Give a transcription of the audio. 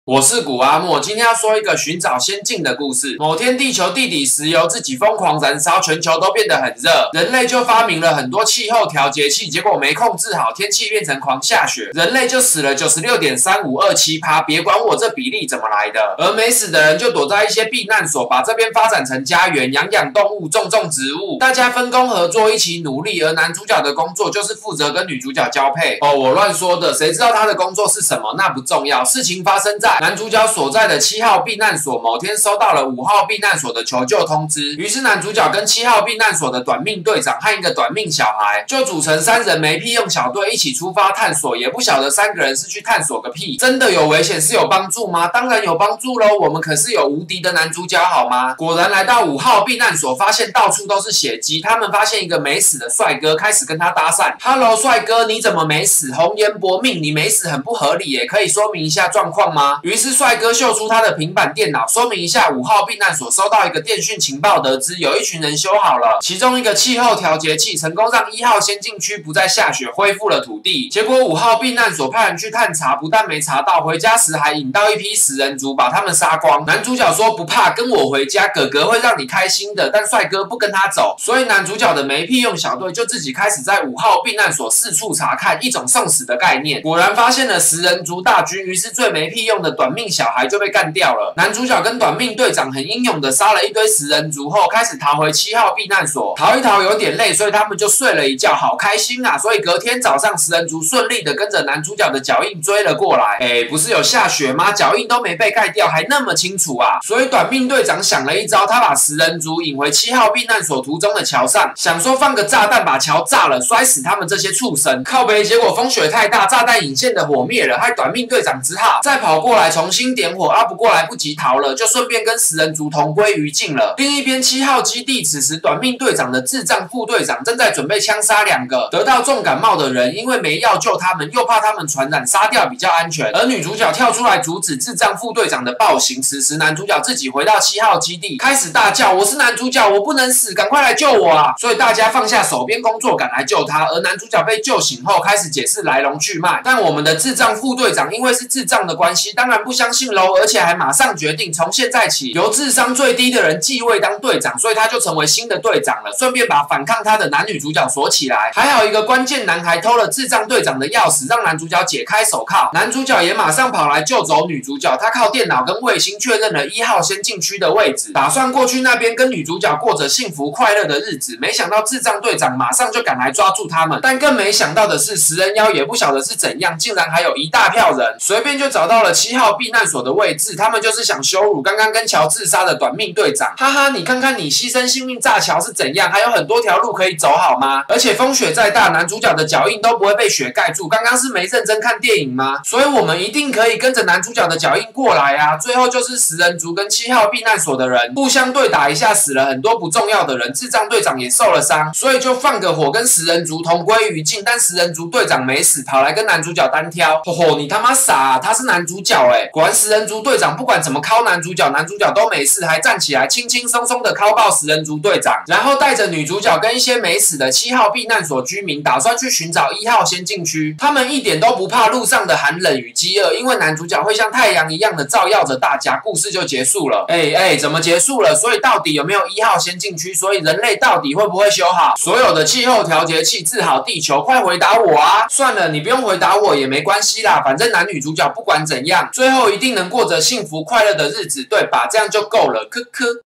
我是古阿莫，今天要说一个寻找仙境的故事。某天，地球地底石油自己疯狂燃烧，全球都变得很热，人类就发明了很多气候调节器，结果没控制好，天气变成狂下雪，人类就死了96.3527%。别管我这比例怎么来的，而没死的人就躲在一些避难所，把这边发展成家园，养动物，种植物，大家分工合作，一起努力。而男主角的工作就是负责跟女主角交配。我乱说的，谁知道他的工作是什么？那不重要。事情发生在男主角所在的7号避难所，某天收到了5号避难所的求救通知，于是男主角跟7号避难所的短命队长和一个短命小孩，就组成3人没屁用小队一起出发探索。也不晓得3个人是去探索个屁，真的有危险是有帮助吗？当然有帮助咯，我们可是有无敌的男主角好吗？果然来到5号避难所，发现到处都是血迹，他们发现一个没死的帅哥，开始跟他搭讪。Hello， 帅哥，你怎么没死？红颜薄命，你没死很不合理耶，可以说明一下状况吗？于是帅哥秀出他的平板电脑，说明一下5号避难所收到一个电讯情报，得知有一群人修好了其中一个气候调节器，成功让1号先进区不再下雪，恢复了土地。结果5号避难所派人去探查，不但没查到，回家时还引到一批食人族，把他们杀光。男主角说不怕，跟我回家，哥哥会让你开心的。但帅哥不跟他走，所以男主角的没屁用小队就自己开始在5号避难所四处查看，一种送死的概念。果然发现了食人族大军，于是最没屁用的短命小孩就被干掉了。男主角跟短命队长很英勇的杀了一堆食人族后，开始逃回7号避难所。逃一逃有点累，所以他们就睡了一觉，好开心啊！所以隔天早上，食人族顺利的跟着男主角的脚印追了过来。不是有下雪吗？脚印都没被盖掉，还那么清楚啊！所以短命队长想了一招，他把食人族引回7号避难所途中的桥上，想说放个炸弹把桥炸了，摔死他们这些畜生。靠北，结果风雪太大，炸弹引线的火灭了，害短命队长只好再跑过来重新点火，不过来不及逃了，就顺便跟食人族同归于尽了。另一边7号基地，此时短命队长的智障副队长正在准备枪杀2个得到重感冒的人，因为没药救他们，又怕他们传染，杀掉比较安全。而女主角跳出来阻止智障副队长的暴行。此时男主角自己回到7号基地，开始大叫：“我是男主角，我不能死，赶快来救我啊！”所以大家放下手边工作，赶来救他。而男主角被救醒后，开始解释来龙去脉。但我们的智障副队长因为是智障的关系，当然不相信喽，而且还马上决定从现在起由智商最低的人继位当队长，所以他就成为新的队长了。顺便把反抗他的男女主角锁起来。还好一个关键男孩偷了智障队长的钥匙，让男主角解开手铐。男主角也马上跑来救走女主角，他靠电脑跟卫星确认了1号先进区的位置，打算过去那边跟女主角过着幸福快乐的日子。没想到智障队长马上就赶来抓住他们，但更没想到的是，食人妖也不晓得是怎样，竟然还有一大票人，随便就找到了7号避难所的位置。他们就是想羞辱刚刚跟乔自杀的短命队长。哈哈，你看看你牺牲性命炸桥是怎样，还有很多条路可以走好吗？而且风雪再大，男主角的脚印都不会被雪盖住。刚刚是没认真看电影吗？所以我们一定可以跟着男主角的脚印过来啊！最后就是食人族跟7号避难所的人互相对打一下，死了很多不重要的人，智障队长也受了伤，所以就放个火跟食人族同归于尽。但食人族队长没死，跑来跟男主角单挑。你他妈傻啊！他是男主角果然食人族队长不管怎么敲男主角，男主角都没事，还站起来轻轻松松的敲爆食人族队长，然后带着女主角跟一些没死的7号避难所居民，打算去寻找1号先进区。他们一点都不怕路上的寒冷与饥饿，因为男主角会像太阳一样的照耀着大家。故事就结束了。怎么结束了？所以到底有没有1号先进区？所以人类到底会不会修好所有的气候调节器，治好地球？快回答我啊！算了，你不用回答我也没关系啦，反正男女主角不管怎样，最后一定能过着幸福快乐的日子，对吧？这样就够了，科科。